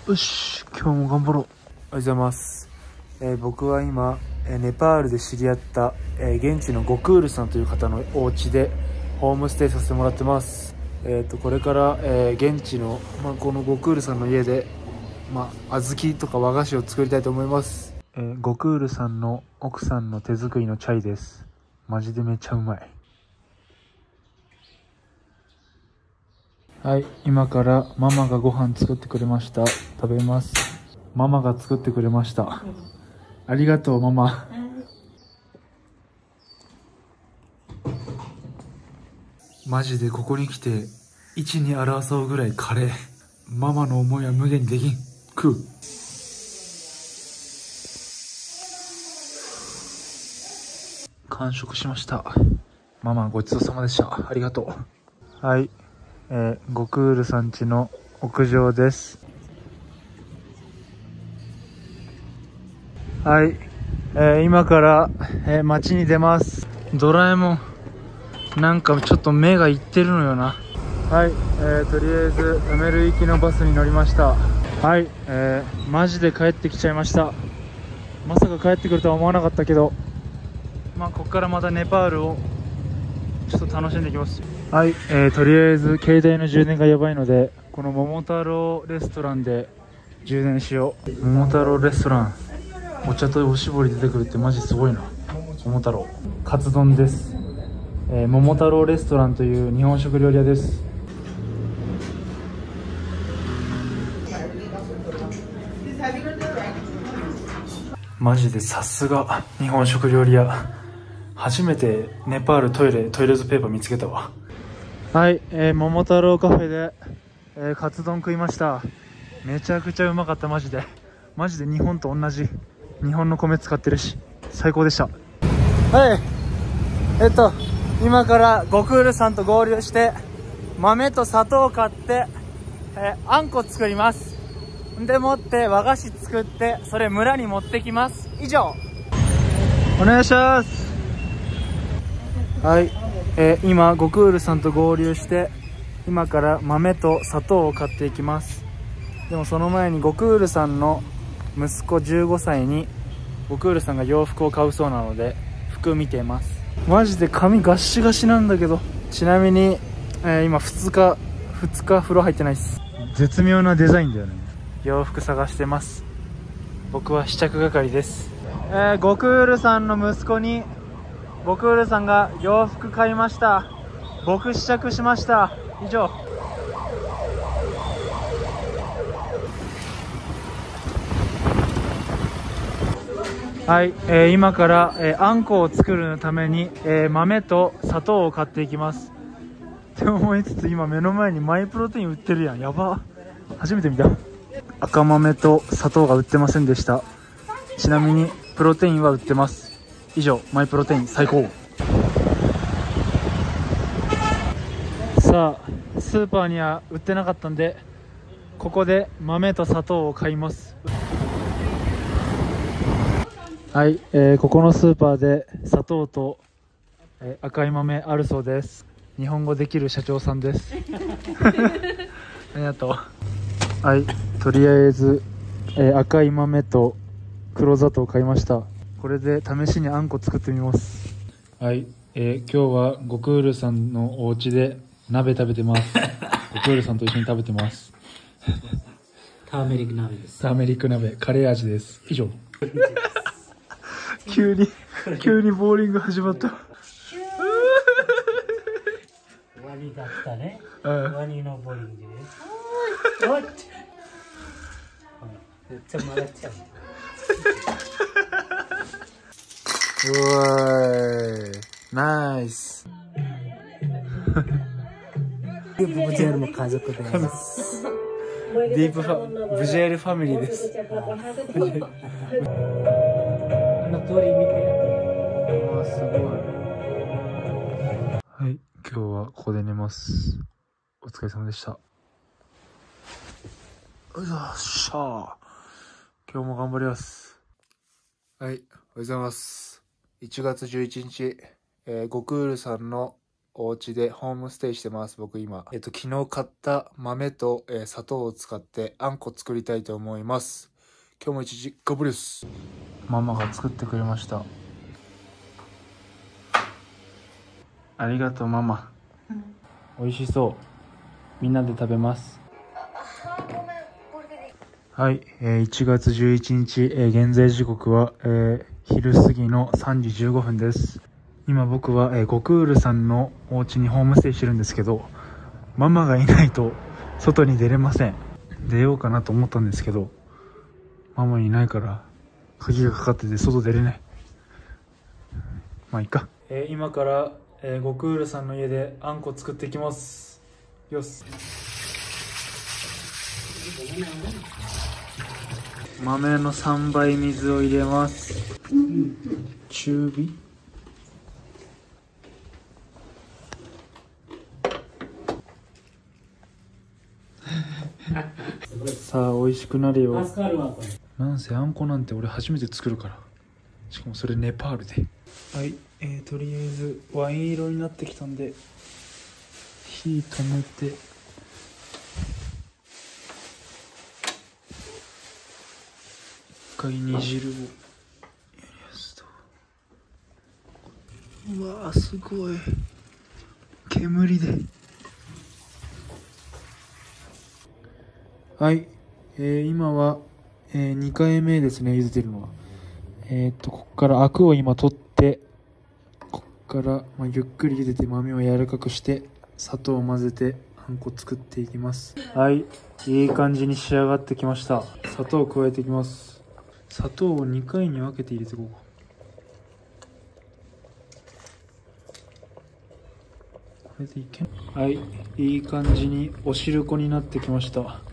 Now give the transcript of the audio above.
よし、今日も頑張ろう。おはようございます。僕は今、ネパールで知り合った、現地のゴクールさんという方のお家でホームステイさせてもらってます。これから、現地の、このゴクールさんの家で、小豆とか和菓子を作りたいと思います。ゴクールさんの奥さんの手作りのチャイです。マジでめっちゃうまい。はい、今からママがご飯作ってくれました。食べます。ママが作ってくれました。ありがとうママ。マジでここに来て1に争うぐらいカレー。ママの思いは無限にできん。食う。完食しました。ママごちそうさまでした。ありがとう。はい、ゴクールさん家の屋上です。はい、今から、街に出ます。ドラえもんなんかちょっと目がいってるのよな。はい、とりあえずやめる行きのバスに乗りました。はい、マジで帰ってきちゃいました。まさか帰ってくるとは思わなかったけど、ここからまたネパールをちょっと楽しんでいきます。はい、とりあえず携帯の充電がやばいので、この桃太郎レストランで充電しよう。桃太郎レストラン、お茶とおしぼり出てくるってマジすごいな。桃太郎カツ丼です。桃太郎レストランという日本食料理屋です。マジでさすが日本食料理屋。初めてネパールトイレットペーパー見つけたわ。はい、桃太郎カフェで、カツ丼食いました。めちゃくちゃうまかった。マジで日本と同じ日本の米使ってるし最高でした。はい、今からゴクールさんと合流して豆と砂糖を買って、あんこ作ります。でもって和菓子作ってそれ村に持ってきます。以上、お願いします。はい、今ゴクールさんと合流して今から豆と砂糖を買っていきます。でもその前にゴクールさんの息子15歳にゴクールさんが洋服を買うそうなので服見てます。マジで髪ガッシガシなんだけど。ちなみに、今2日風呂入ってないです。絶妙なデザインだよね。洋服探してます。僕は試着係です。ゴクールさんの息子にゴクールさんが洋服買いました。僕試着しました。以上。はい、今から、あんこを作るために、豆と砂糖を買っていきますって思いつつ、今目の前にマイプロテイン売ってるやん。やば、初めて見た。赤豆と砂糖が売ってませんでした。ちなみにプロテインは売ってます。以上、マイプロテイン最高。さあ、スーパーには売ってなかったんでここで豆と砂糖を買います。はい、ここのスーパーで砂糖と、赤い豆あるそうです。日本語できる社長さんです。ありがとう。はい、とりあえず、赤い豆と黒砂糖を買いました。これで試しにあんこ作ってみます。はい、今日はゴクールさんのお家で鍋食べてます。ゴクールさんと一緒に食べてます。 ターメリック鍋です。 ターメリック鍋、カレー味です。以上。急にボーリング始まった。 ワニだったね。 うん、 ワニのボーリングです。おい。めっちゃ曲がっちゃう。 うわーい、ナイス。 ブジェルの家族です。 ディープブジェールファミリーです。 あの通り見て。 うわ、すごい。はい、今日はここで寝ます。お疲れ様でした。よいしょっしゃー。今日も頑張ります。はい、おはようございます。1月11日、ゴクールさんのお家でホームステイしてます。僕今。昨日買った豆と、砂糖を使ってあんこ作りたいと思います。今日も一時ガブです。ママが作ってくれました。ありがとうママ。美味しそう。みんなで食べます。はい、1月11日、現在時刻は、昼過ぎの3時15分です。今僕は、ゴクールさんのお家にホームステイしてるんですけど、ママがいないと外に出れません。出ようかなと思ったんですけど、ママいないから鍵がかかってて外出れない。まあいいか。今から、ゴクールさんの家であんこ作っていきます。よし。豆の3倍水を入れます。中火。さあ美味しくなるよ。なんせあんこなんて俺初めて作るから。しかもそれネパールで。はい、とりあえずワイン色になってきたんで火止めて、一回煮汁をやりやすと。うわーすごい煙で。はい、今は、2回目ですね、茹でてるのは。こっからアクを今取って、こっから、ゆっくり茹でて豆を柔らかくして砂糖を混ぜてあんこ作っていきます。はい、いい感じに仕上がってきました。砂糖を加えていきます。砂糖を2回に分けて入れていこう。これでいけん。はい、いい感じにお汁粉になってきました。